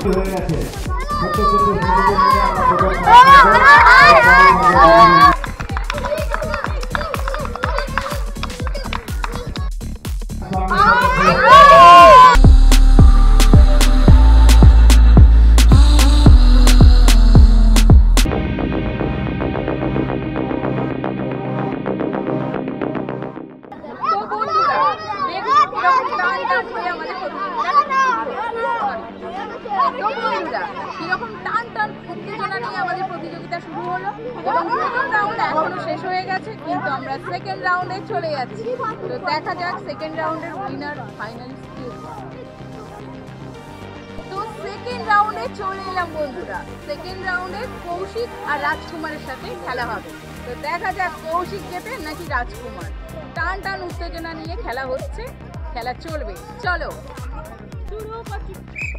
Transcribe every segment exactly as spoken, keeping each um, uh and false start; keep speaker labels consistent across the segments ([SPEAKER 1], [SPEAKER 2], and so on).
[SPEAKER 1] হয়ে গেছে ছোট ছোট
[SPEAKER 2] কিরকম টান টান উত্তেজনা নিয়ে আমাদের প্রতিযোগিতা শুরু হলো এবং প্রথম রাউন্ড এখনো শেষ হয়ে গেছে, কিন্তু আমরা সেকেন্ড রাউন্ডে চলে যাচ্ছি। তো দেখা যাক সেকেন্ড রাউন্ডের উইনার ফাইনালিস্ট কি। তো সেকেন্ড রাউন্ডে চলে এলাম বন্ধুরা। সেকেন্ড রাউন্ডে কৌশিক আর রাজকুমারের সাথে খেলা হবে। তো দেখা যাক কৌশিক জেতে নাকি রাজকুমার। টান টান উত্তেজনা নিয়ে খেলা হচ্ছে, খেলা চলবে, চলো শুরু করছি।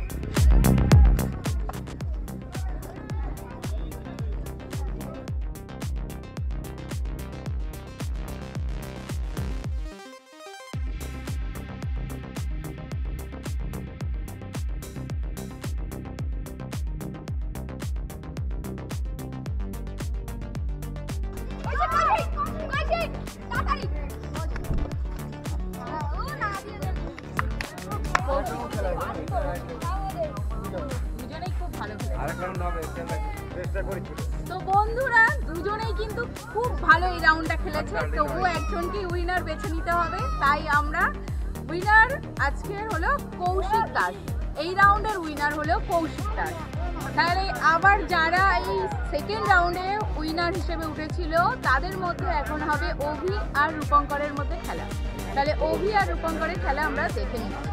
[SPEAKER 2] তো বন্ধুরা দুজনেই কিন্তু খুব ভালো এই রাউন্ডটা খেলেছে, তবুও একজনকে উইনার বেছে নিতে হবে। তাই আমরা উইনার আজকের হলো কৌশিক দাস, এই রাউন্ডের উইনার হলো কৌশিক দাস। তাহলে আবার যারা এই সেকেন্ড রাউন্ডে উইনার হিসেবে উঠেছিল তাদের মধ্যে এখন হবে অভি আর রূপঙ্করের মধ্যে খেলা। তাহলে অভি আর রূপঙ্করের খেলা আমরা দেখে নিচ্ছি।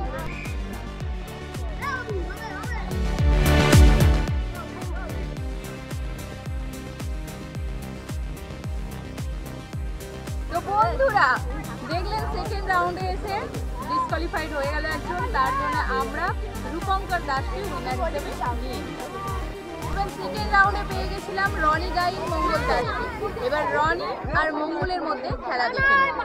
[SPEAKER 2] তো বন্ধুরা দেখলেন সেকেন্ড রাউন্ডে এসে ডিসকোয়ালিফাইড হয়ে গেল একজন, তার জন্য আমরা রূপঙ্কর দাসকে উইনার হিসেবে নিয়ে এবার সেকেন্ড রাউন্ডে পেয়ে গেছিলাম রনি গাইন মঙ্গল দাসকে। এবার রনি আর মঙ্গলের মধ্যে খেলা দেখে নেব।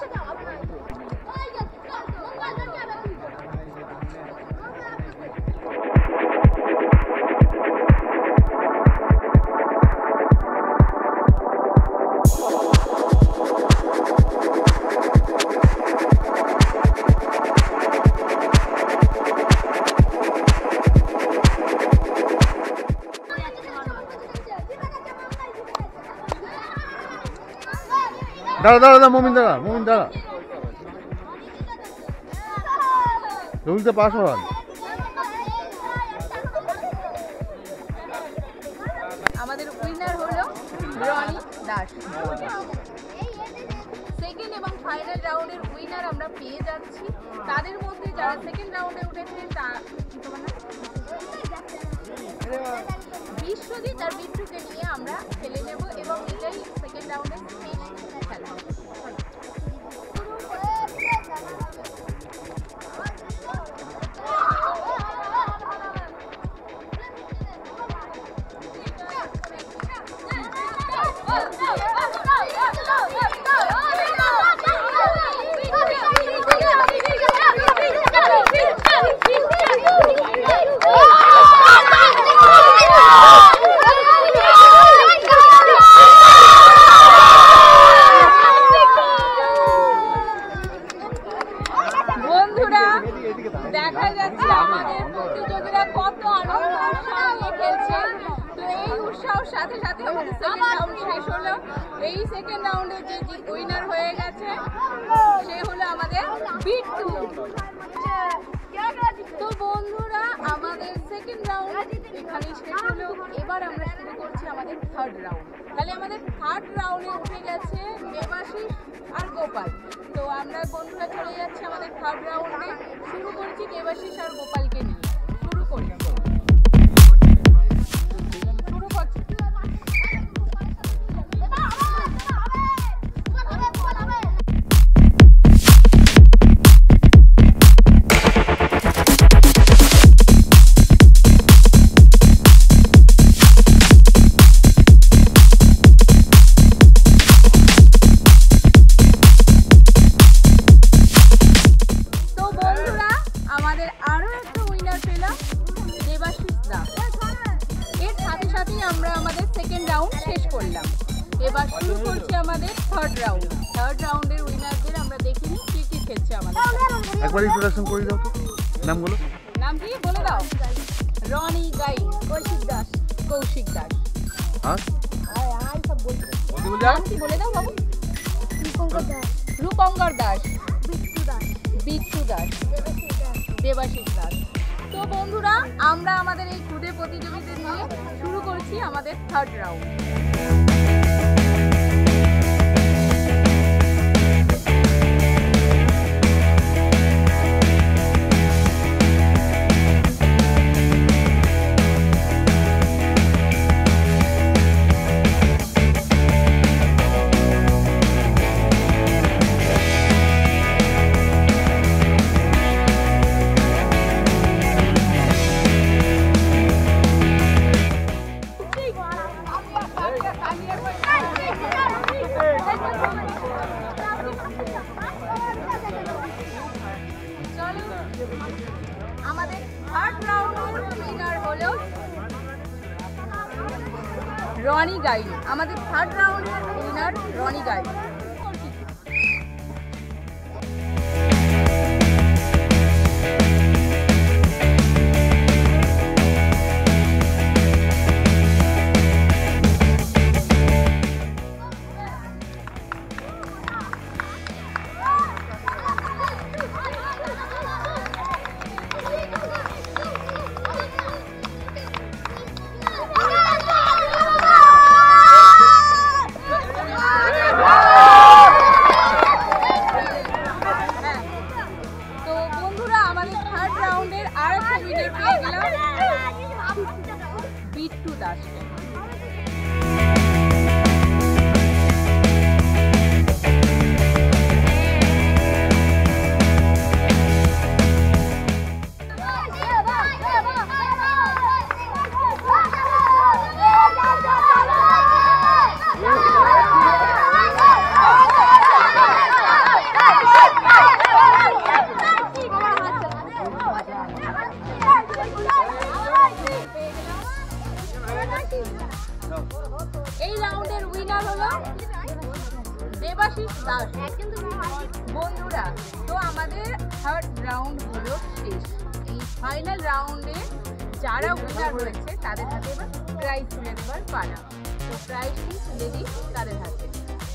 [SPEAKER 3] দাঁড়া দাঁড়া দাঁড়া মমিন দাঁড়া মমিন দাঁড়া রুলতে পাস হন।
[SPEAKER 2] আমাদের উইনার হলো রনি দাস। সেকেন্ড এবং ফাইনাল রাউন্ডের উইনার আমরা পেয়ে যাচ্ছি। তাদের মধ্যে যারা সেকেন্ড রাউন্ডে উঠেছে তা বিশ্বজিৎ আর বিট্টুকে নিয়ে আমরা খেলে নেব এবং এটাই সেকেন্ড রাউন্ডের শেষ খেলা। দেখা যাচ্ছে আমাদের প্রতিযোগীরা কত আনন্দ উৎসাহ নিয়ে খেলছে। তো এই উৎসাহের সাথে সাথে আমাদের সেকেন্ড রাউন্ড শেষ হলো। এই সেকেন্ড রাউন্ডে যে উইনার হয়ে গেছে সে হলো আমাদের বিট্টু। তো বন্ধুরা আমাদের সেকেন্ড রাউন্ড এখানে শেষ হলো। এবার আমরা শুরু করছি আমাদের থার্ড রাউন্ড। তাহলে আমাদের থার্ড রাউন্ডে উঠে গেছে দেবাশিস আর গোপাল। তো আমরা বন্ধুরা চলে যাচ্ছি আমাদের থার্ড রাউন্ডে। শুরু করছি দেবাশিস আর গোপালকে নিয়ে। শুরু করি শুরু করছি রাউন্ড শেষ করলাম। এবার শুরু করছি আমাদের থার্ড রাউন্ড। থার্ড রাউন্ডের উইনারদের আমরা দেখিনি কি কি খেলছে আমাদের।
[SPEAKER 3] একবার ইন্ট্রোডাকশন করে দাও তো নামগুলো।
[SPEAKER 2] নাম কি বলে দাও? রনি গাই, কৌশিক দাস, কৌশিক দাস।
[SPEAKER 3] হ্যাঁ
[SPEAKER 2] নাম কি বলে দাও বাবু? রূপঙ্কর দাস, বিট্টু দাস, দেবাশিস দাস। তো বন্ধুরা, আমরা আমাদের এই খুদে প্রতিযোগিতা নিয়ে শুরু করছি আমাদের থার্ড রাউন্ড। আমাদের থার্ড রাউন্ডের উইনার হলো রনি গাইল। আমাদের থার্ড রাউন্ডের উইনার রনি গাইল। বিট্টু দাসকে। এই রাউন্ডের উইনার হলো দেবাশিস দাস। বন্ধুরা, তো আমাদের থার্ড রাউন্ড হলো শেষ। এই ফাইনাল রাউন্ডে যারা উইনার হয়েছে তাদের হাতে এবার প্রাইজ তুলে দেবার পালা। তো প্রাইজটি তুলে দিই তাদের হাতে।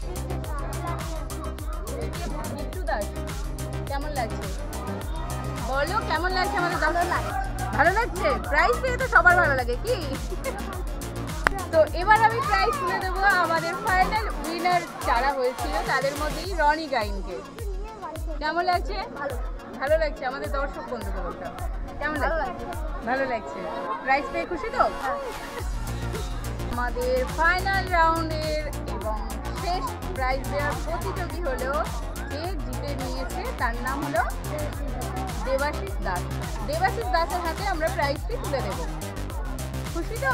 [SPEAKER 2] বিট্টু দাস, কেমন লাগছে বলো? কেমন লাগছে আমাদের? ভালো লাগছে। ভালো লাগছে? প্রাইজ পেয়ে তো সবার ভালো লাগে কি? তো এবার আমি প্রাইজ তুলে দেবো আমাদের ফাইনাল উইনার যারা হয়েছিল তাদের মধ্যেই রনি গাইনকে। কেমন লাগছে? ভালো লাগছে। আমাদের দর্শক বন্ধুকে বলতে কেমন লাগছে? ভালো লাগছে। প্রাইজ পেয়ে খুশি তো? আমাদের ফাইনাল রাউন্ডের এবং শেষ প্রাইজ দেওয়ার প্রতিযোগী হলো যে জিতে নিয়েছে, তার নাম হলো দেবাশিস দাস। দেবাশিস দাসের হাতে আমরা প্রাইজটি তুলে দেব। খুশি তো?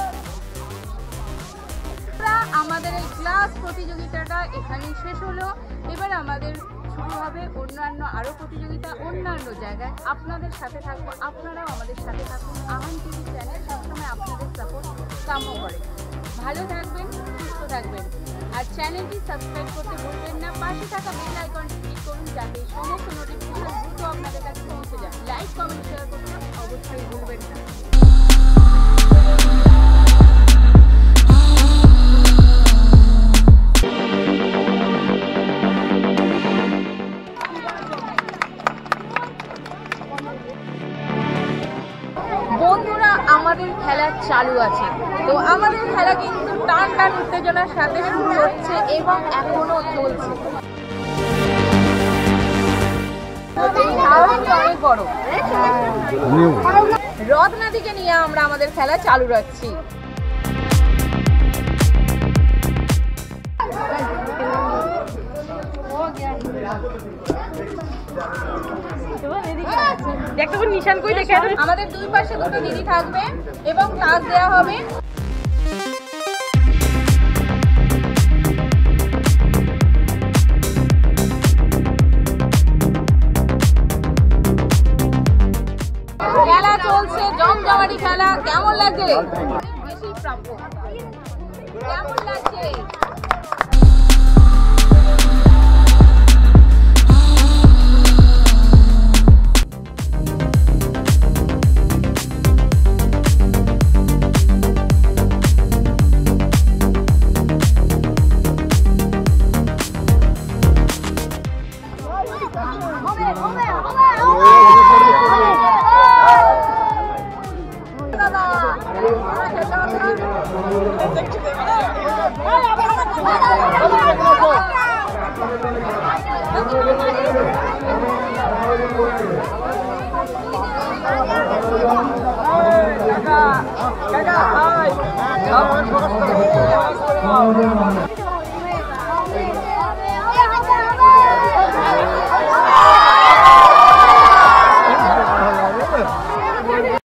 [SPEAKER 2] আমাদের এই ক্লাস প্রতিযোগিতাটা এখানেই শেষ হলো। এবার আমাদের শুরু হবে অন্যান্য আরও প্রতিযোগিতা অন্যান্য জায়গায়। আপনাদের সাথে থাকবো, আপনারাও আমাদের সাথে থাকুন। আহান টিভি চ্যানেল সবসময় আপনাদের সাপোর্ট কাম্য করে। ভালো থাকবেন, সুস্থ থাকবেন, আর চ্যানেলটি সাবস্ক্রাইব করতে ভুলবেন না। পাশে থাকা বেল আইকনটি ক্লিক করুন যাতে সমস্ত নোটিফিকেশন দ্রুত আপনাদের কাছে পৌঁছে যায়। লাইক, কমেন্ট, শেয়ার করতে অবশ্যই ভুলবেন না। বন্ধুরা, আমাদের খেলা চালু আছে। তো আমাদের খেলা কিন্তু টান টান উত্তেজনার সাথে শুরু হচ্ছে এবং এখনো চলছে। অনেক বড় রথ নদীকে নিয়ে আমরা আমাদের খেলা চালু রাখছি। আমাদের দুই পাশে দুটো দিদি থাকবে এবং টাস দেওয়া হবে। খেলা চলছে, জমজমাটি খেলা। কেমন লাগে? বেশি প্রাপ্য কেমন লাগছে?
[SPEAKER 4] Kakak, hai.